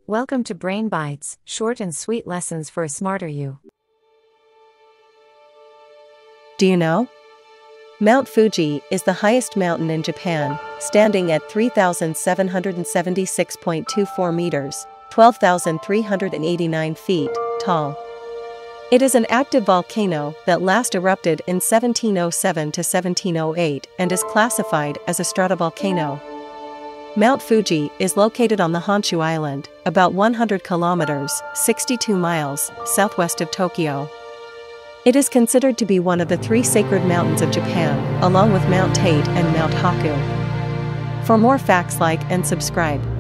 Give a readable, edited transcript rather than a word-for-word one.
Welcome to Brain Bites, short and sweet lessons for a smarter you. Do you know? Mount Fuji is the highest mountain in Japan, standing at 3,776.24 meters, 12,389 feet, tall. It is an active volcano that last erupted in 1707 to 1708 and is classified as a stratovolcano. Mount Fuji is located on the Honshu Island, about 100 kilometers, 62 miles, southwest of Tokyo. It is considered to be one of the three sacred mountains of Japan, along with Mount Tate and Mount Haku. For more facts, like and subscribe.